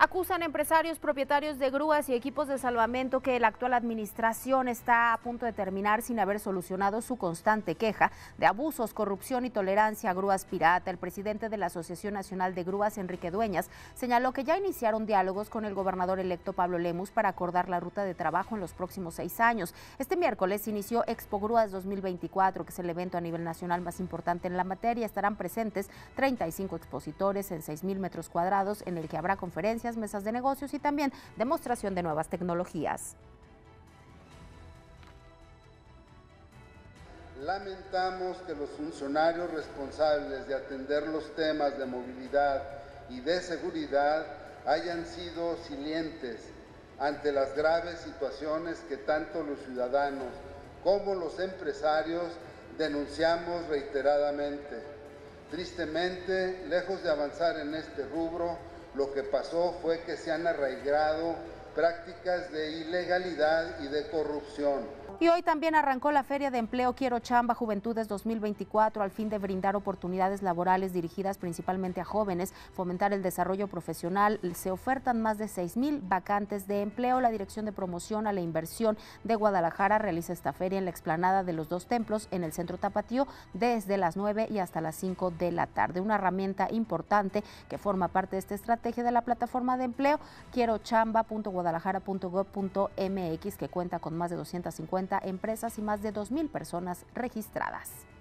Acusan empresarios, propietarios de grúas y equipos de salvamento que la actual administración está a punto de terminar sin haber solucionado su constante queja de abusos, corrupción y tolerancia a grúas pirata. El presidente de la Asociación Nacional de Grúas, Enrique Dueñas, señaló que ya iniciaron diálogos con el gobernador electo Pablo Lemus para acordar la ruta de trabajo en los próximos 6 años. Este miércoles inició Expo Grúas 2024, que es el evento a nivel nacional más importante en la materia. Estarán presentes 35 expositores en 6,000 metros cuadrados, en el que habrá conferencias, mesas de negocios y también demostración de nuevas tecnologías. Lamentamos que los funcionarios responsables de atender los temas de movilidad y de seguridad hayan sido silentes ante las graves situaciones que tanto los ciudadanos como los empresarios denunciamos reiteradamente. Tristemente, lejos de avanzar en este rubro, lo que pasó fue que se han arraigado prácticas de ilegalidad y de corrupción. Y hoy también arrancó la Feria de Empleo Quiero Chamba Juventudes 2024 al fin de brindar oportunidades laborales dirigidas principalmente a jóvenes, fomentar el desarrollo profesional. Se ofertan más de 6,000 vacantes de empleo. La Dirección de Promoción a la Inversión de Guadalajara realiza esta feria en la explanada de los Dos Templos en el Centro Tapatío desde las 9 y hasta las 5 de la tarde. Una herramienta importante que forma parte de esta estrategia de la plataforma de empleo quierochamba.guadalajara.gov.mx, que cuenta con más de 250 empresas y más de 2,000 personas registradas.